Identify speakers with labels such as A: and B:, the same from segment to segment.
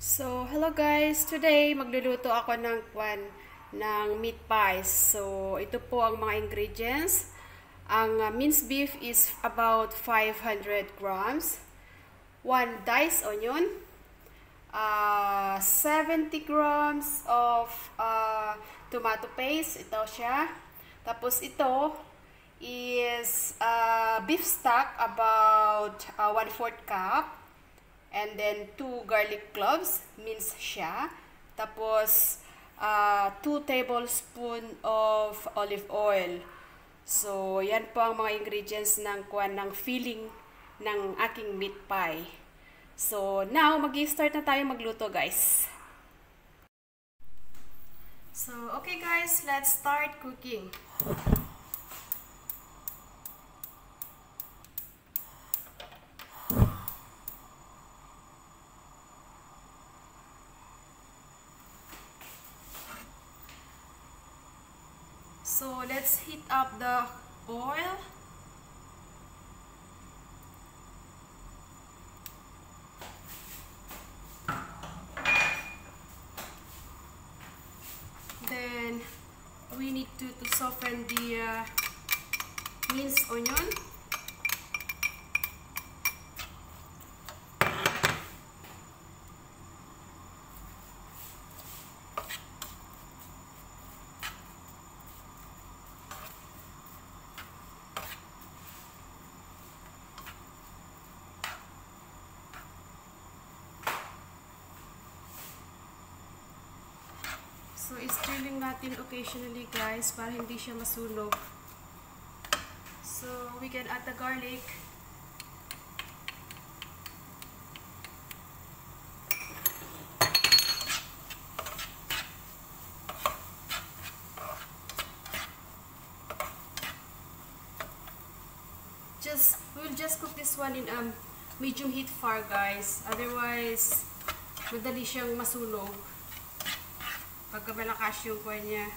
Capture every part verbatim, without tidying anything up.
A: So, hello guys! Today, magluluto ako ng kwan ng meat pies. So, ito po ang mga ingredients. Ang uh, minced beef is about five hundred grams. One diced onion. Uh, seventy grams of uh, tomato paste. Ito siya. Tapos ito is uh, beef stock about uh, one fourth cup. And then, two garlic cloves, minced siya. Tapos, uh, two tablespoon of olive oil. So, yan po ang mga ingredients ng kuwan ng filling ng aking meat pie. So, now, mag-i-start na tayo magluto, guys. So, okay guys, let's start cooking. So, let's heat up the oil. Then, we need to, to soften the uh, minced onion. So, i-stirring natin occasionally guys para hindi siya masunog. So, we can add the garlic. Just, we'll just cook this one in um, medium heat fire guys. Otherwise, madali siyang masunog. Pagka malakas yung kwan niya,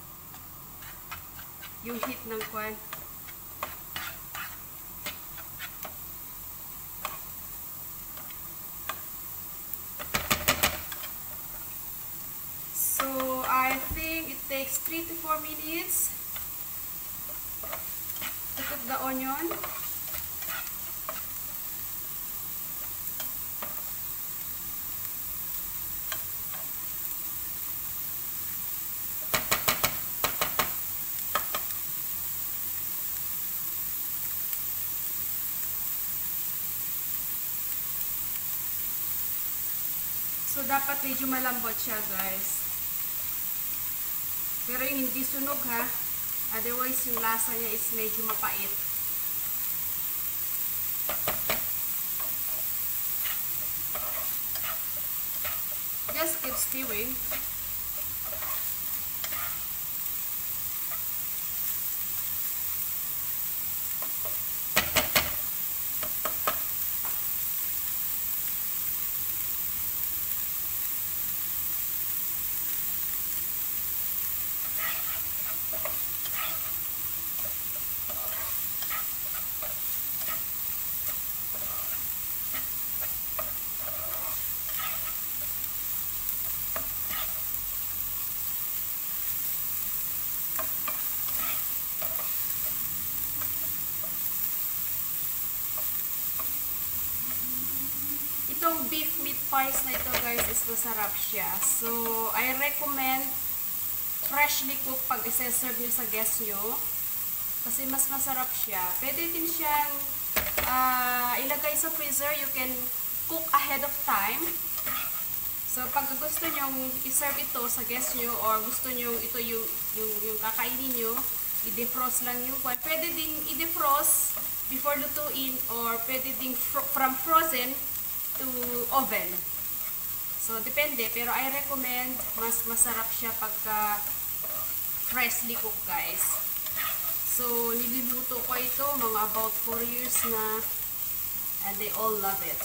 A: yung heat ng kwan. So, I think it takes three to four minutes to cook the onion. So, dapat medyo malambot siya, guys. Pero yung hindi sunog, ha? Otherwise, yung lasa niya is medyo mapait. Just keep stirring. Itong beef meat pies na ito guys is masarap siya. So, I recommend freshly cooked pag isa-serve nyo sa guest nyo. Kasi mas masarap siya. Pwede din siyang uh, ilagay sa freezer. You can cook ahead of time. So, pag gusto nyo i-serve ito sa guest nyo or gusto nyo ito yung, yung, yung kakainin nyo, i-defrost lang yung kwan. Pwede din i-defrost before lutuin or pwede din fro from frozen to oven. So, depende. Pero I recommend mas masarap siya pagka freshly cooked, guys. So, niluluto ko ito mga about four years na and they all love it.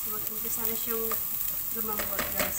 A: So, mag-umpisa na siyang lumambot, guys.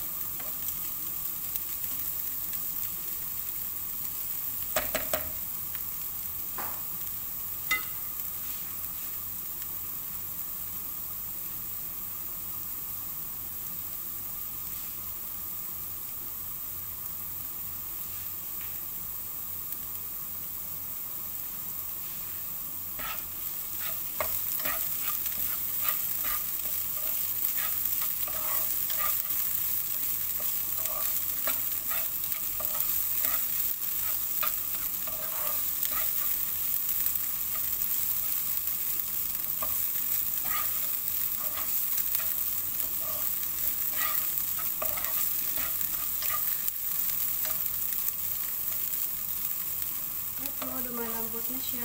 A: Ito, lumalambot na siya.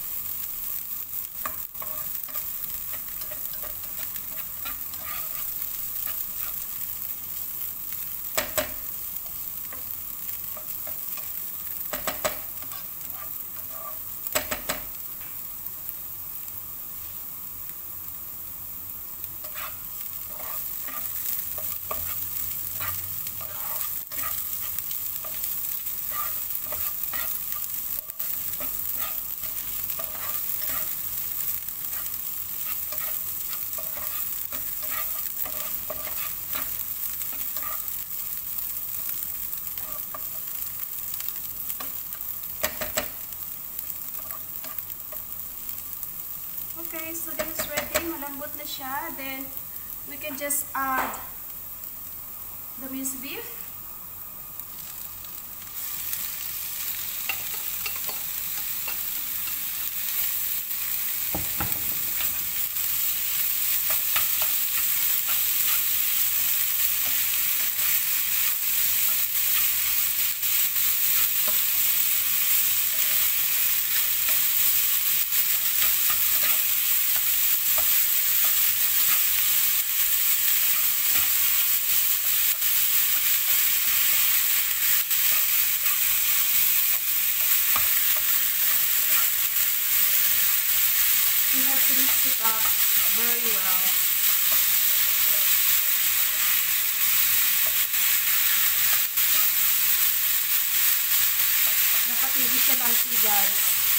A: Okay, so this is ready. Malambot na siya. Then, we can just add the minced beef. You have to mix it up very well. Dapat hindi siya lumpy, guys.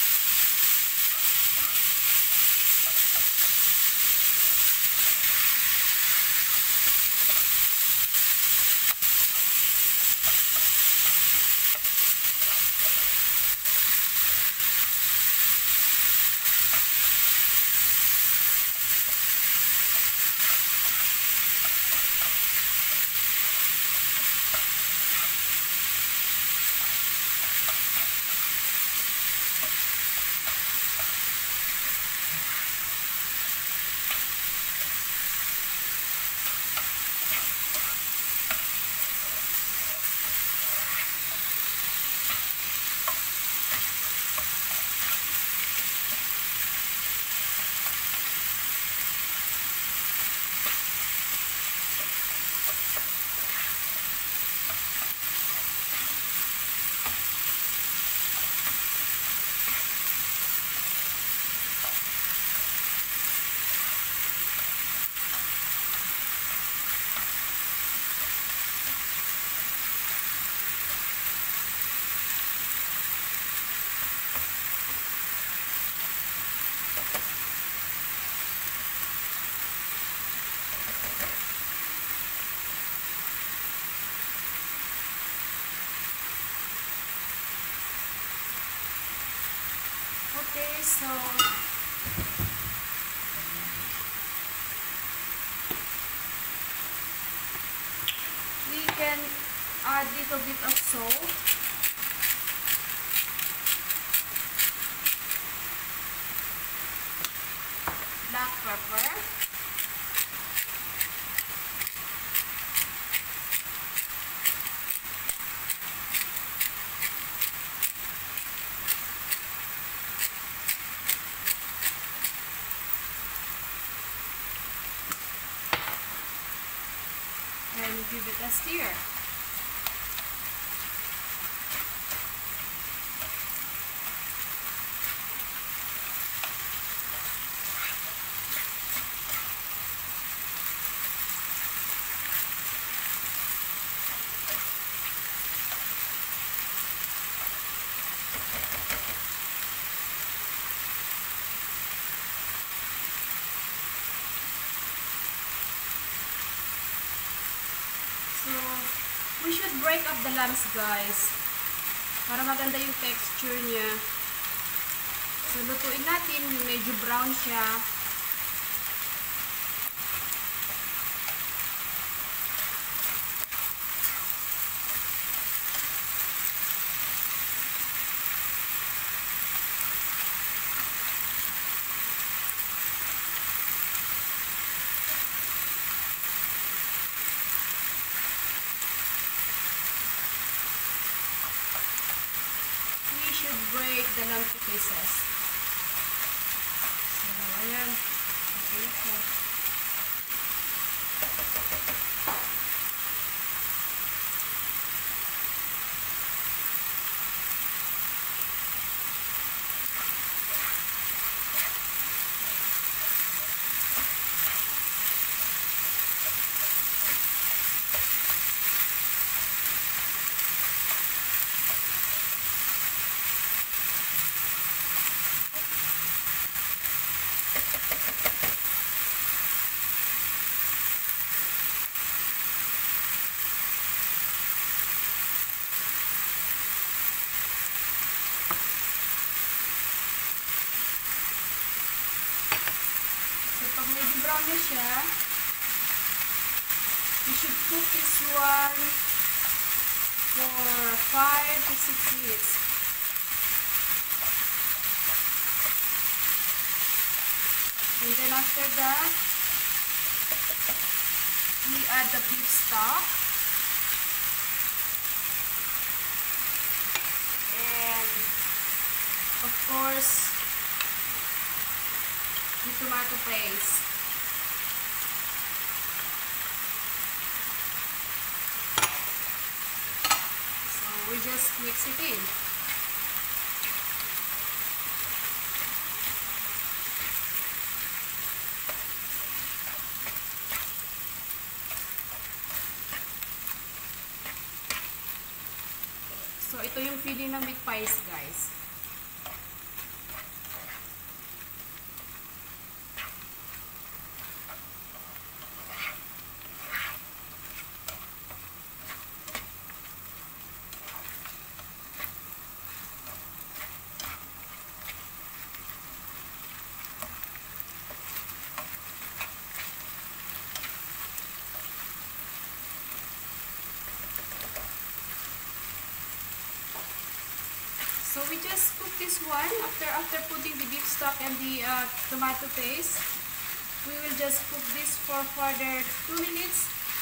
A: Okay, so we can add little bit of salt. Black pepper. And give it a stir. we should break up the lumps, guys, para maganda yung texture niya. So, lutuin natin yung medyo brown siya. We should break the lumpy pieces. So, ayan. Okay, so. Pag medyo brown na siya, we should cook this one for five to six minutes. And then after that, we add the beef stock. And of course, the tomato paste. So we just mix it in. So ito yung feeling ng meat pies, guys. So we just cook this one. After after putting the beef stock and the uh, tomato paste, we will just cook this for further two minutes.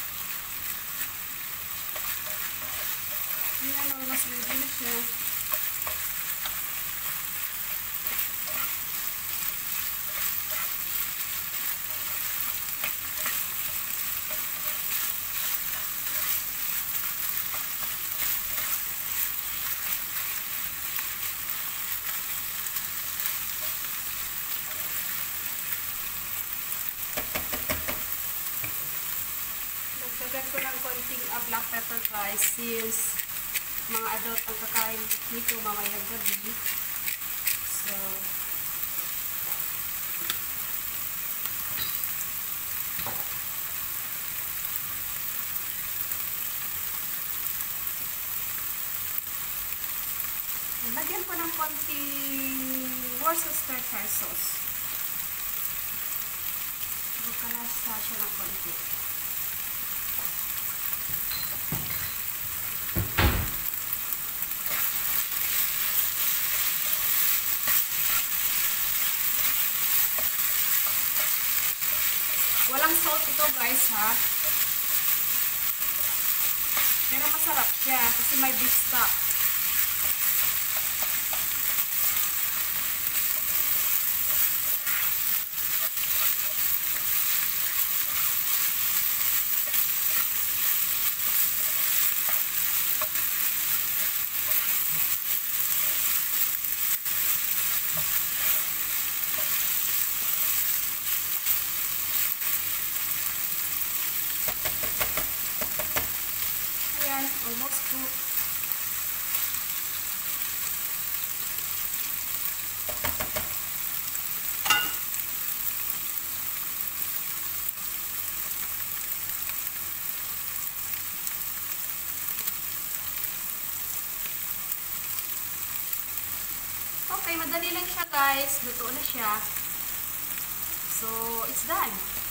A: Ayan, almost ready na siya. Lagyan ko ng konting uh, black pepper, guys, since mga adult ang kakain nito mamayang gabi. So, lagyan ko ng konting Worcestershire sauce. Bukalasa siya ng konti. Walang salt ito, guys, ha. Pero masarap siya kasi may beef stock. Almost cooked. Okay, madali lang siya guys. Luto na siya. So, it's done.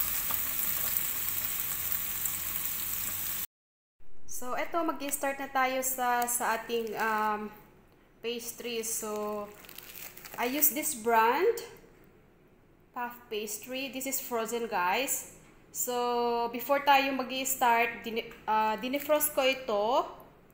A: So, eto, mag-start na tayo sa, sa ating um, pastry. So, I use this brand, Puff Pastry. This is frozen guys. So, before tayo mag-i-start, din uh, dinefrost ko ito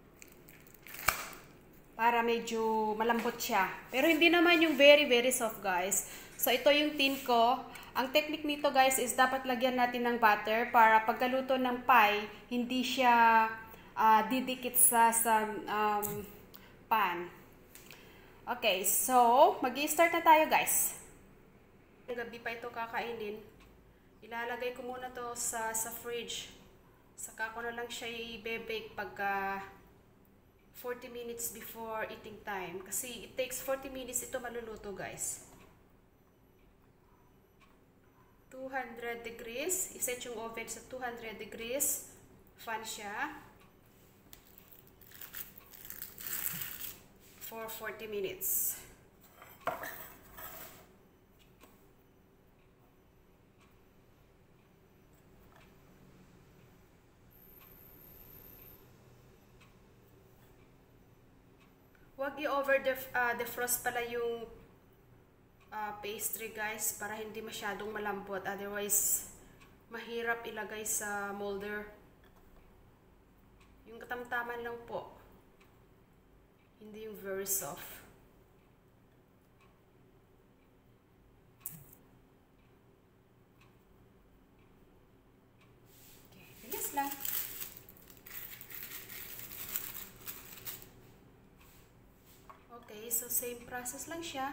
A: para medyo malambot siya. Pero hindi naman yung very, very soft guys. So, ito yung tin ko. Ang technique nito guys is dapat lagyan natin ng butter para pagkaluto ng pie, hindi siya uh, didikit sa, sa um, pan. Okay, so, mag-i-start na tayo guys. Gabi pa ito kakainin. Ilalagay ko muna to sa, sa fridge. Saka ko na lang siya i-bake pagka forty minutes before eating time. Kasi it takes forty minutes ito maluluto guys. two hundred degrees. Iset yung oven sa two hundred degrees. Fan siya. For forty minutes. Huwag i-over the, uh, defrost pala yung uh, pastry guys para hindi masyadong malambot. Otherwise, mahirap ilagay sa molder. Yung katamtaman lang po. Hindi yung very soft. Okay, bilis lang. Okay, so same process lang siya.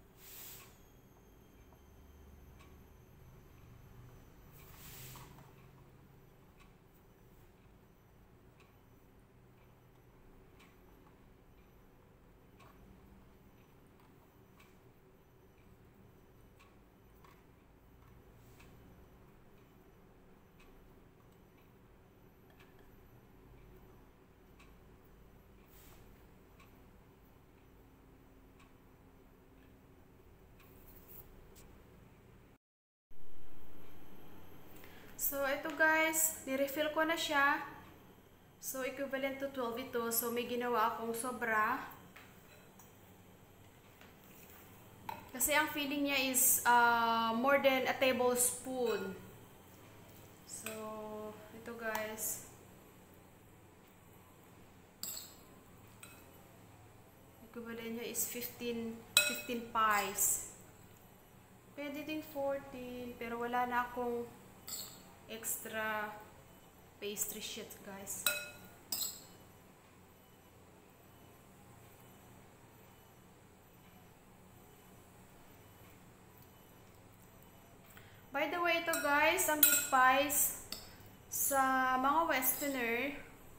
A: So, ito guys, ni-refill ko na siya. So, equivalent to twelve ito. So, may ginawa akong sobra. Kasi ang feeling niya is uh, more than a tablespoon. So, ito guys. Equivalent niya is fifteen, fifteen pies. Pwede din fourteen, pero wala na akong extra pastry sheet guys. By the way, ito guys, ang meat pies sa mga westerner,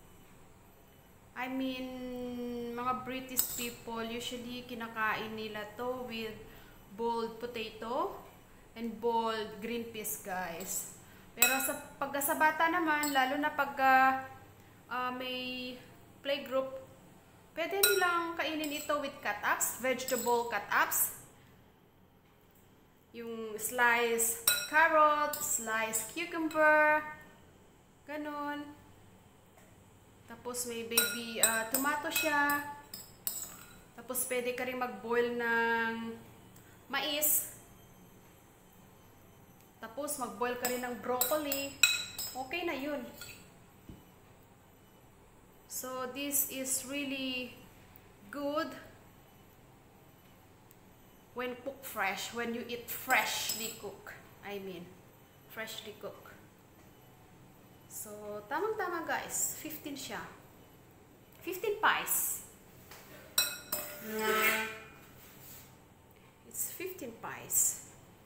A: I mean mga British people, usually kinakain nila to with boiled potato and boiled green peas guys. Pero sa pagka sa bata naman, lalo na pagka uh, may playgroup, pwede nilang kainin ito with cut-ups, vegetable cut-ups. Yung slice carrot, slice cucumber, ganun. Tapos may baby uh, tomato siya. Tapos pwede ka rin mag-boil ng mais. Tapos, mag-boil ka rin ng broccoli. Okay na yun. So, this is really good when cooked fresh. When you eat freshly cooked. I mean, freshly cooked. So, tamang-tama guys. fifteen siya. fifteen pies. It's fifteen pies.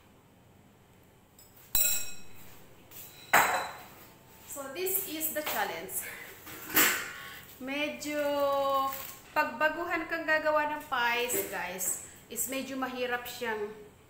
A: So, this is the challenge. Medyo, pagbaguhan kang gagawa ng pies, guys, is medyo mahirap siyang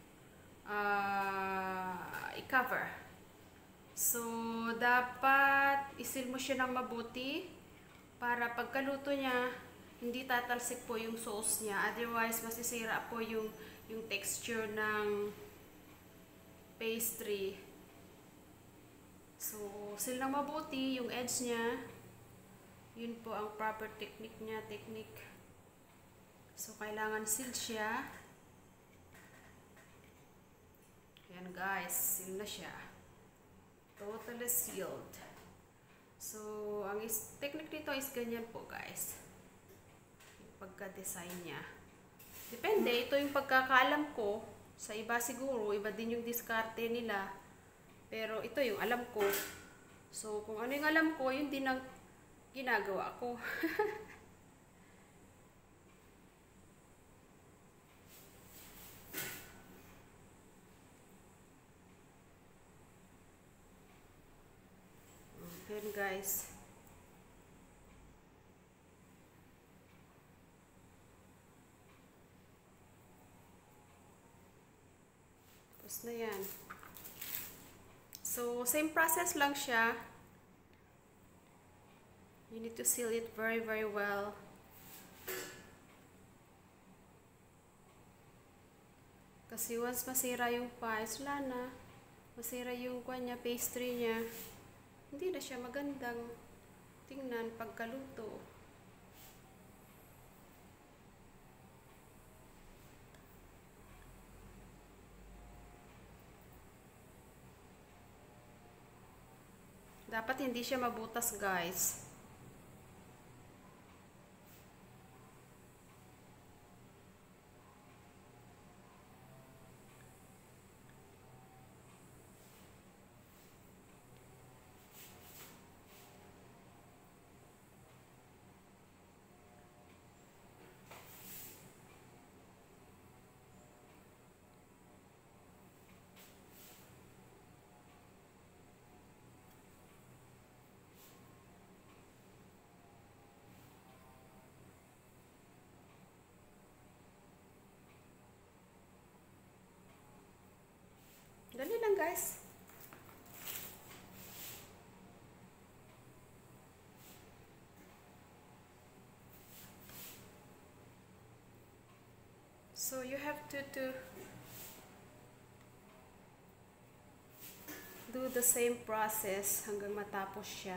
A: uh, i-cover. So, dapat isil mo siya ng mabuti para pagkaluto niya, hindi tatalsik po yung sauce niya. Otherwise, masisira po yung, yung texture ng pastry. So, seal lang mabuti yung edge niya. Yun po ang proper technique niya, technique. So, kailangan sealed siya. Ayan guys, seal na siya. Totally sealed. So, ang is technique nito is ganyan po guys. Yung pagka-design niya. Depende, ito yung pagkakaalam ko. Sa iba siguro, iba din yung diskarte nila. Pero ito yung alam ko. So, kung ano yung alam ko, yun din ang ginagawa ko. Ayan guys. Tapos na yan. So, same process lang siya. You need to seal it very, very well. Kasi once masira yung pies, wala na. Masira yung kanya, pastry niya. Hindi na siya magandang tingnan pagkaluto. Dapat hindi siya mabutas, guys. Dali lang guys. So you have to, to do the same process hanggang matapos siya.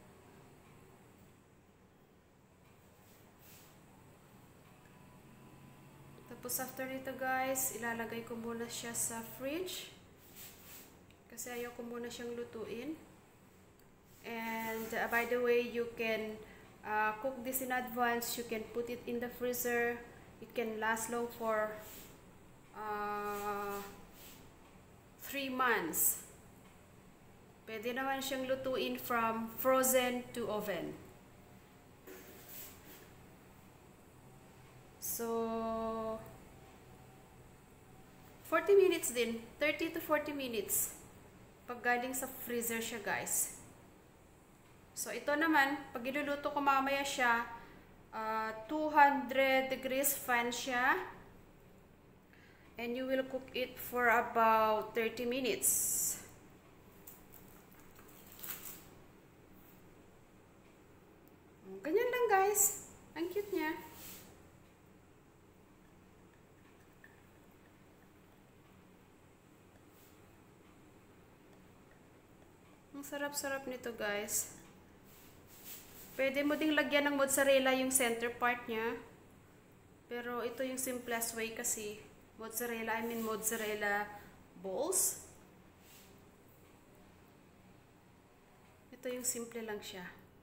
A: Tapos after nito guys, ilalagay ko muna siya sa fridge. Kasi ayaw ko muna siyang lutuin. And uh, by the way, you can uh, cook this in advance. You can put it in the freezer. It can last long for uh, three months. Pwede naman siyang lutuin from frozen to oven. So, forty minutes din. thirty to forty minutes. Pag galing sa freezer siya, guys. So, ito naman, pag iluluto ko mamaya siya, uh, two hundred degrees fan siya. And you will cook it for about thirty minutes. Ganyan lang, guys. Ang cute niya. Ang sarap-sarap nito, guys. Pwede mo ding lagyan ng mozzarella yung center part niya. Pero ito yung simplest way kasi. Mozzarella, I mean mozzarella balls. Ito yung simple lang siya.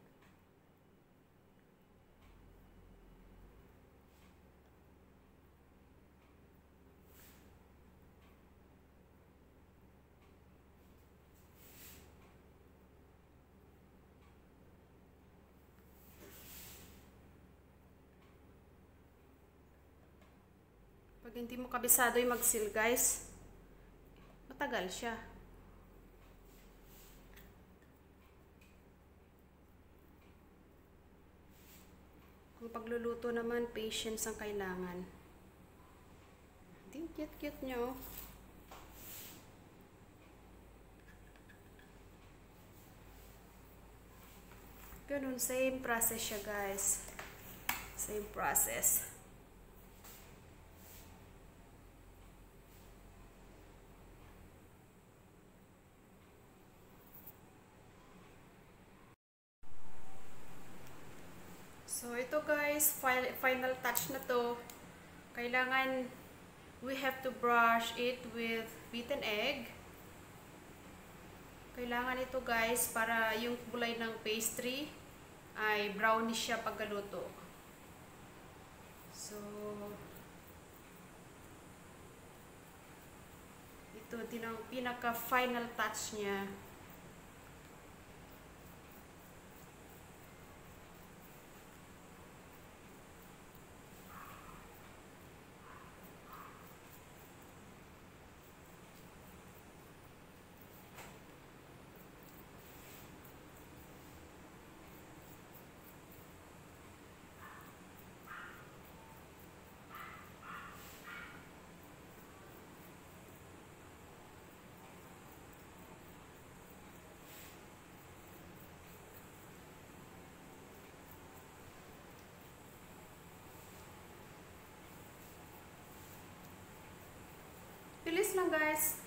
A: Pag hindi mo kabisado yung mag-seal, guys, matagal siya. Kung pagluluto naman, patience ang kailangan. Hindi, cute-cute nyo. Ganun, same process siya, guys. Same process. So, ito guys, final touch na to. Kailangan, we have to brush it with beaten egg. Kailangan ito guys, para yung kulay ng pastry ay brownish siya pagkaluto. So, ito din ang pinaka-final touch niya. Bilis lang guys.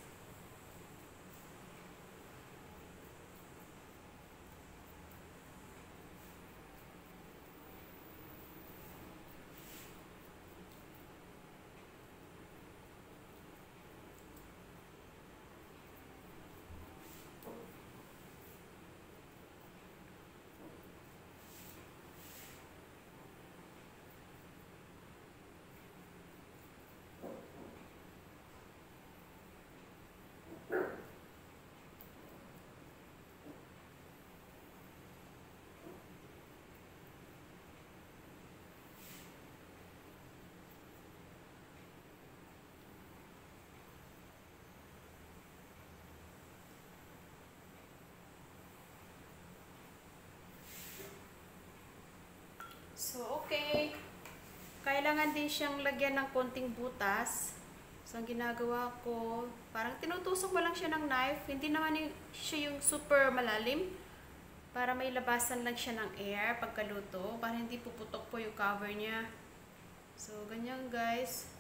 A: So, okay. Kailangan din siyang lagyan ng konting butas. So, ang ginagawa ko, parang tinutusok mo lang siya ng knife. Hindi naman yung, siya yung super malalim. Para may labasan lang siya ng air pagkaluto. Para hindi puputok po yung cover niya. So, ganyan guys.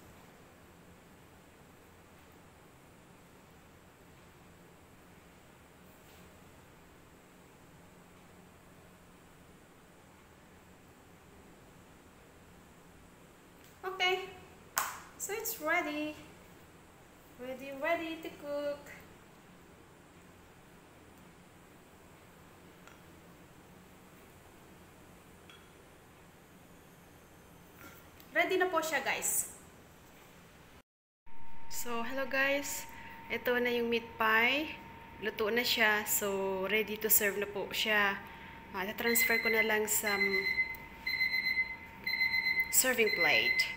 A: Okay, so it's ready. Ready, ready to cook. Ready na po siya guys. So, hello guys. Ito na yung meat pie. Luto na siya. So, ready to serve na po siya. Uh, transfer ko na lang sa serving plate.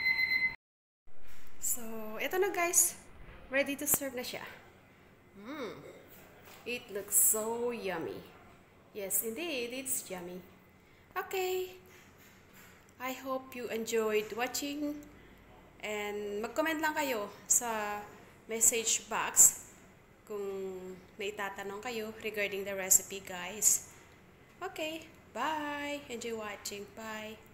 A: So, ito na guys. Ready to serve na siya. Mm. It looks so yummy. Yes, indeed, it's yummy. Okay. I hope you enjoyed watching. And mag-comment lang kayo sa message box kung may tatanong kayo regarding the recipe, guys. Okay. Bye. Enjoy watching. Bye.